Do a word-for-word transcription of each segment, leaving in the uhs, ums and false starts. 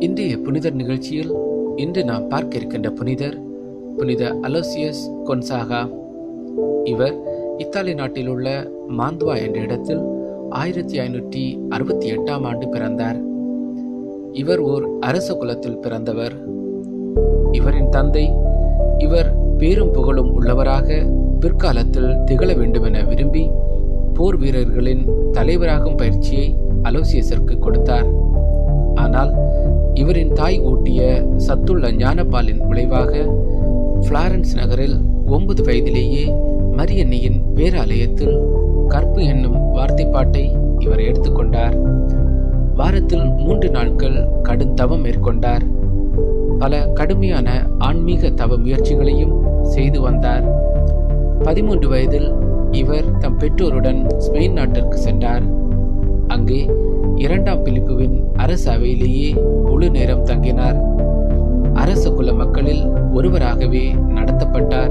இன்றைய புனிதர் நிகழ்ச்சியில் இன்று நாம் பார்க்க இருக்கின்ற புனிதர் புனித அலோசியஸ் கொன்சாகா. இவர் இத்தாலி நாட்டில் உள்ள மாந்துவா என்ற இடத்தில் ஆயிரத்தி ஐநூற்றி அறுபத்தி எட்டாம் ஆண்டு பிறந்தார். இவர் ஓர் அரச குலத்தில் பிறந்தவர். இவரின் தந்தை இவர் பேரும் புகழும் உள்ளவராக பிற்காலத்தில் திகழ வேண்டுமென விரும்பி போர் வீரர்களின் தலைவராகும் பயிற்சியை அலோசியஸிற்கு கொடுத்தார். ஆனால் இவரின் தாய் ஊட்டிய சத்துள்ள ஞானப்பாலின் விளைவாக பிளாரன்ஸ் நகரில் ஒன்பது வயதிலேயே மரியன்னையின் பேராலயத்தில் கற்பு என்னும் வார்த்தைப்பாட்டை இவர் எடுத்துக்கொண்டார். வாரத்தில் மூன்று நாட்கள் கடும் தவம் மேற்கொண்டார். பல கடுமையான ஆன்மீக தவ முயற்சிகளையும் செய்து வந்தார். பதிமூன்று வயதில் இவர் தம் பெற்றோருடன் ஸ்பெயின் நாட்டிற்கு சென்றார். அங்கே இரண்டாம் பிலிப்புவின் அரச அவையிலேயே முழு நேரம் தங்கினார். அரச குல மக்களில் ஒருவராகவே நடத்தப்பட்டார்.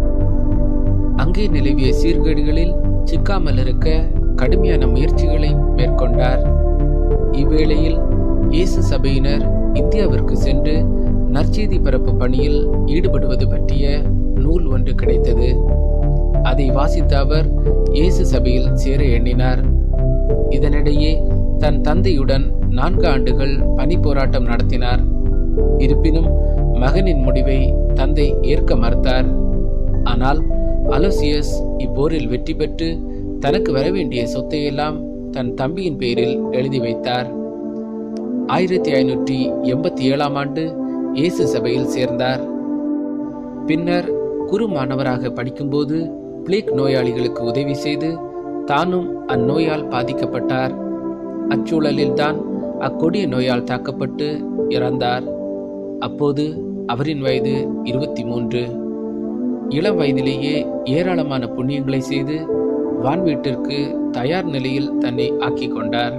அங்கே நிலவிய சீர்கேடுகளில் சிக்காமல் இருக்க கடுமையான முயற்சிகளை மேற்கொண்டார். இவ்வேளையில் இயேசு சபையினர் இந்தியாவிற்கு சென்று நற்செய்தி பரப்பு பணியில் ஈடுபடுவது பற்றிய நூல் ஒன்று கிடைத்தது. அதை வாசித்த அவர் இயேசு சபையில் சேர எண்ணினார். இதனிடையே தன் தந்தையுடன் நான்கு ஆண்டுகள் பணி போராட்டம் நடத்தினார். இருப்பினும் மகனின் முடிவை தந்தை ஏற்க மறுத்தார். ஆனால் அலோசியஸ் இப்போரில் வெற்றி பெற்று தனக்கு வரவேண்டிய சொத்தையெல்லாம் தன் தம்பியின் பெயரில் எழுதி வைத்தார். ஆயிரத்தி ஐநூற்றி எண்பத்தி ஏழாம் ஆண்டு இயேசு சபையில் சேர்ந்தார். பின்னர் குரு மாணவராக படிக்கும்போது பிளேக் நோயாளிகளுக்கு உதவி செய்து தானும் அந்நோயால் பாதிக்கப்பட்டார். அச்சூழலில்தான் அக்கொடிய நோயால் தாக்கப்பட்டு இறந்தார். அப்போது அவரின் வயது இருபத்தி மூன்று. இளம் வயதிலேயே ஏராளமான புண்ணியங்களை செய்து வான்வீட்டிற்கு தயார் நிலையில் தன்னை ஆக்கிக் கொண்டார்.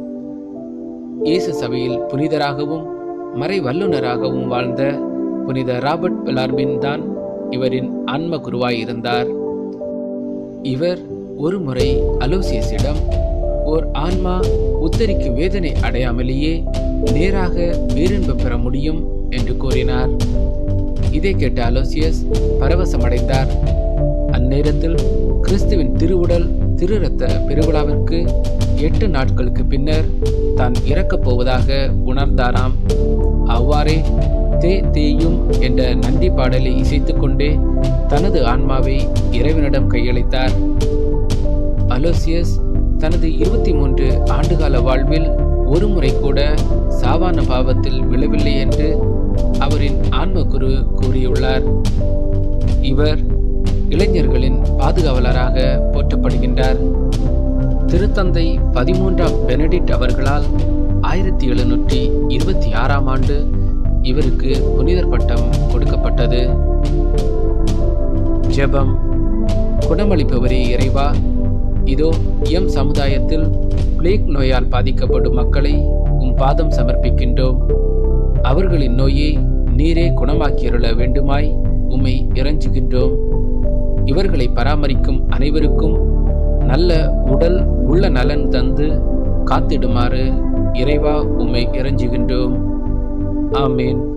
இயேசு சபையில் புனிதராகவும் மறை வல்லுநராகவும் வாழ்ந்த புனித ராபர்ட் பெலார்மின் தான் இவரின் ஆன்ம குருவாயிருந்தார். இவர் ஒரு முறை அலோசியஸிடம் ஓர் ஆன்மா உத்தரிக்கு வேதனை அடையாமலேயே நேராக பேரின்பம் பெற முடியும் என்று கூறினார். இதை கேட்ட அலோசியஸ் பரவசமடைந்தார். அந்நேரத்தில் கிறிஸ்துவின் திருவுடல் திரு இரத்த பெருவிழாவிற்கு எட்டு நாட்களுக்கு பின்னர் தான் இறக்கப் போவதாக உணர்ந்தாராம். அவ்வாறே தே தேயும் என்ற நன்றி பாடலை இசைத்து கொண்டே தனது ஆன்மாவை இறைவனிடம் கையளித்தார். அலோசியஸ் தனது இருபத்தி மூன்று ஆண்டுகால வாழ்வில் ஒரு முறை கூட சாவான பாவத்தில் விழவில்லை என்று அவரின் ஆன்ம குரு கூறியுள்ளார். இவர் இளைஞர்களின் பாதுகாவலராக போற்றப்படுகின்றார். திருத்தந்தை பதிமூன்றாம் பெனடிக்ட் அவர்களால் ஆயிரத்தி எழுநூற்றி இருபத்தி ஆறாம் ஆண்டு இவருக்கு புனிதர் பட்டம் கொடுக்கப்பட்டது. ஜெபம். குணமளிப்பவரே இறைவா, இதோ எம் சமுதாயத்தில் பிளேக் நோயால் பாதிக்கப்படும் மக்களை உம் பாதம் சமர்ப்பிக்கின்றோம். அவர்களின் நோயை நீரே குணமாக்கியருள வேண்டுமாய் உம்மை இறைஞ்சுகின்றோம். இவர்களை பராமரிக்கும் அனைவருக்கும் நல்ல உடல் உள்ள நலன் தந்து காத்திடுமாறு இறைவா உம்மை இறைஞ்சுகின்றோம். ஆமேன்.